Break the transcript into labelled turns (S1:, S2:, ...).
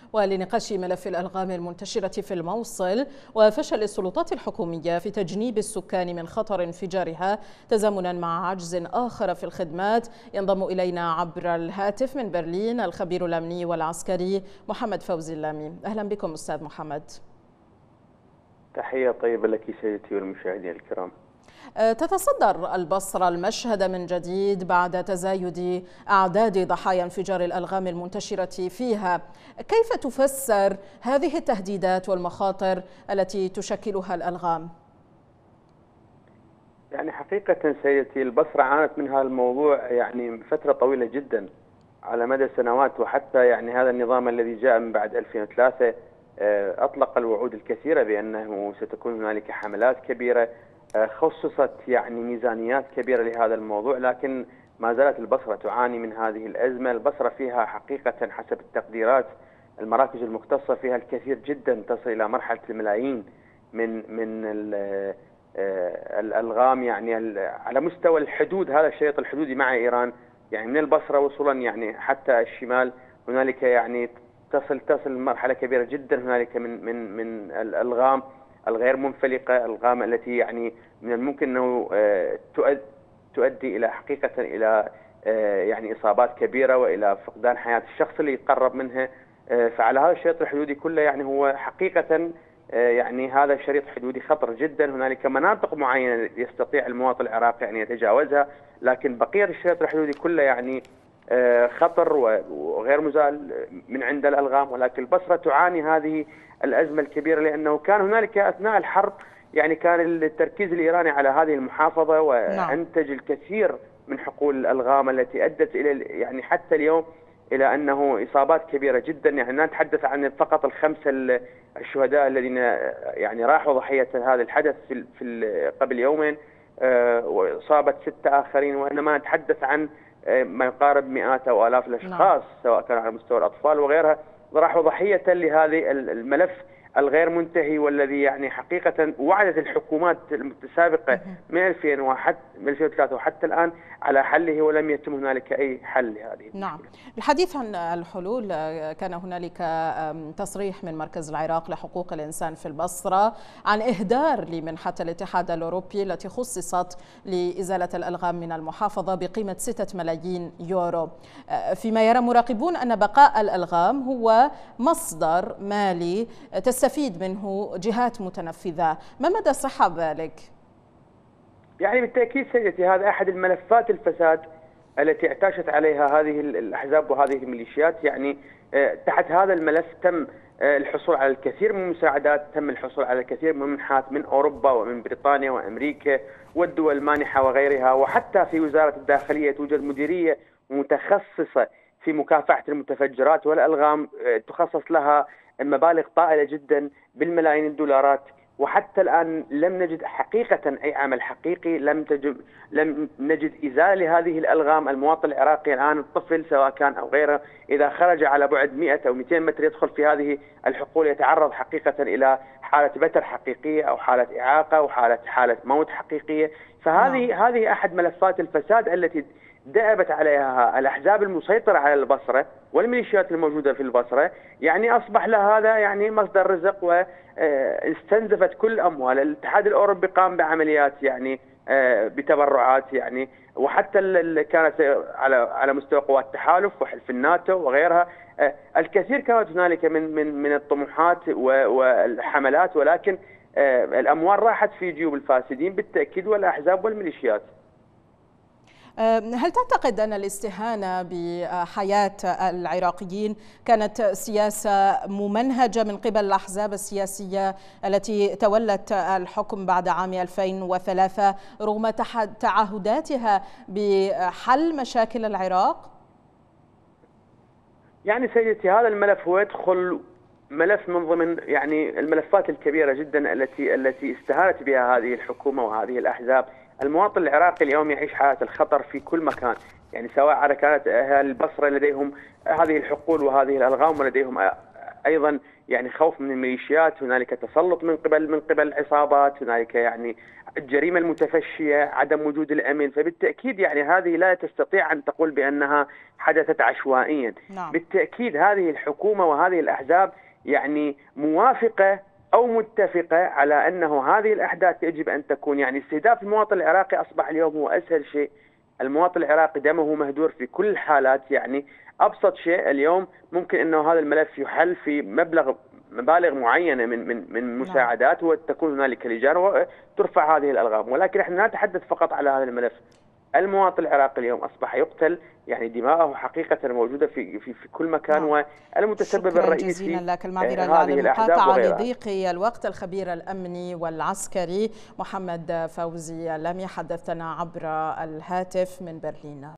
S1: ولنقاش ملف الألغام المنتشرة في الموصل وفشل السلطات الحكومية في تجنيب السكان من خطر انفجارها تزامنا مع عجز آخر في الخدمات، ينضم إلينا عبر الهاتف من برلين الخبير الأمني والعسكري محمد فوزي اللامي. أهلا بكم أستاذ محمد.
S2: تحية طيبة لك سيدتي والمشاهدين الكرام.
S1: تتصدر البصرة المشهد من جديد بعد تزايد أعداد ضحايا انفجار الألغام المنتشرة فيها. كيف تفسر هذه التهديدات والمخاطر التي تشكلها الألغام؟
S2: يعني حقيقة سيدتي البصرة عانت من هذا الموضوع يعني فترة طويلة جدا على مدى سنوات، وحتى يعني هذا النظام الذي جاء من بعد 2003 أطلق الوعود الكثيرة بأنه ستكون هنالك حملات كبيرة، خصصت يعني ميزانيات كبيرة لهذا الموضوع، لكن ما زالت البصرة تعاني من هذه الأزمة. البصرة فيها حقيقة حسب التقديرات المراكز المختصة فيها الكثير جدا، تصل إلى مرحلة الملايين من الألغام يعني على مستوى الحدود، هذا الشريط الحدودي مع إيران، يعني من البصرة وصولا يعني حتى الشمال هنالك يعني تصل مرحلة كبيرة جدا هنالك من الألغام الغير منفلقة، الألغام التي يعني من الممكن أنه تؤدي إلى حقيقة إلى يعني إصابات كبيرة وإلى فقدان حياة الشخص اللي يقرب منها. فعلى هذا الشريط الحدودي كله يعني هو حقيقة يعني هذا الشريط حدودي خطر جدا. هنالك مناطق معينة يستطيع المواطن العراقي أن يتجاوزها، لكن بقية الشريط الحدودي كله يعني خطر وغير مزال من عند الألغام. ولكن البصرة تعاني هذه الأزمة الكبيرة لأنه كان هنالك أثناء الحرب يعني كان التركيز الإيراني على هذه المحافظة، وأنتج الكثير من حقول الألغام التي أدت إلى يعني حتى اليوم إلى أنه إصابات كبيرة جدا. يعني لا نتحدث عن فقط الخمسة الشهداء الذين يعني راحوا ضحية هذا الحدث في قبل يومين، وإصابة 6 آخرين، وإنما نتحدث عن ما يقارب مئات أو آلاف الأشخاص سواء كان على مستوى الأطفال وغيرها راحوا ضحية لهذه الملف الغير منتهي، والذي يعني حقيقة وعدت الحكومات المتسابقة من 2001 من 2003 وحتى الآن على حله، ولم يتم هنالك أي حل لهذه.
S1: نعم، بالحديث عن الحلول كان هنالك تصريح من مركز العراق لحقوق الإنسان في البصرة عن إهدار لمنحة الاتحاد الأوروبي التي خصصت لإزالة الألغام من المحافظة بقيمة 6 ملايين يورو، فيما يرى مراقبون أن بقاء الألغام هو مصدر مالي تستفيد منه جهات متنفذة. ما مدى صحة ذلك؟
S2: يعني بالتأكيد سيدتي هذا أحد الملفات الفساد التي اعتاشت عليها هذه الأحزاب وهذه الميليشيات. يعني تحت هذا الملف تم الحصول على الكثير من المساعدات، تم الحصول على الكثير من المنحات من أوروبا ومن بريطانيا وأمريكا والدول المانحة وغيرها، وحتى في وزارة الداخلية توجد مديرية متخصصة في مكافحة المتفجرات والألغام، تخصص لها مبالغ طائلة جدا بالملايين الدولارات، وحتى الآن لم نجد حقيقة أي عمل حقيقي، لم نجد إزالة لهذه الألغام. المواطن العراقي الآن الطفل سواء كان أو غيره إذا خرج على بعد 100 أو 200 متر يدخل في هذه الحقول يتعرض حقيقة إلى حالة بتر حقيقية أو حالة إعاقة أو حالة موت حقيقية. فهذه أحد ملفات الفساد التي دأبت عليها الأحزاب المسيطرة على البصرة والميليشيات الموجودة في البصرة. يعني أصبح لها هذا يعني مصدر رزق، واستنزفت كل أموال. الاتحاد الأوروبي قام بعمليات يعني بتبرعات يعني، وحتى كانت على مستوى قوات التحالف وحلف الناتو وغيرها الكثير كانت هنالك من الطموحات والحملات، ولكن الأموال راحت في جيوب الفاسدين بالتأكيد والأحزاب والميليشيات.
S1: هل تعتقد أن الاستهانة بحياة العراقيين كانت سياسة ممنهجة من قبل الأحزاب السياسية التي تولت الحكم بعد عام 2003 رغم تعهداتها بحل مشاكل العراق؟
S2: يعني سيدتي هذا الملف هو يدخل ملف من ضمن يعني الملفات الكبيرة جدا التي استهانت بها هذه الحكومة وهذه الأحزاب. المواطن العراقي اليوم يعيش حالة الخطر في كل مكان، يعني سواء كانت أهل البصرة لديهم هذه الحقول وهذه الألغام ولديهم ايضا يعني خوف من الميليشيات، هنالك تسلط من قبل العصابات، هنالك يعني الجريمه المتفشيه، عدم وجود الامن. فبالتاكيد يعني هذه لا تستطيع ان تقول بانها حدثت عشوائيا.
S1: نعم.
S2: بالتاكيد هذه الحكومه وهذه الاحزاب يعني موافقه أو متفقة على أنه هذه الأحداث يجب أن تكون، يعني استهداف المواطن العراقي أصبح اليوم هو أسهل شيء. المواطن العراقي دمه مهدور في كل الحالات، يعني أبسط شيء اليوم ممكن أنه هذا الملف يحل في مبالغ معينة من مساعدات، وتكون هنالك لجان وترفع هذه الألغام. ولكن احنا لا نتحدث فقط على هذا الملف. المواطن العراقي اليوم أصبح يقتل، يعني دماءه حقيقة موجودة في كل مكان. والمتسبب الرئيسي
S1: جزيلا لك، المعذرة على المقاطعة لضيق الوقت. الخبير الأمني والعسكري محمد فوزي اللامي حدثنا عبر الهاتف من برلين.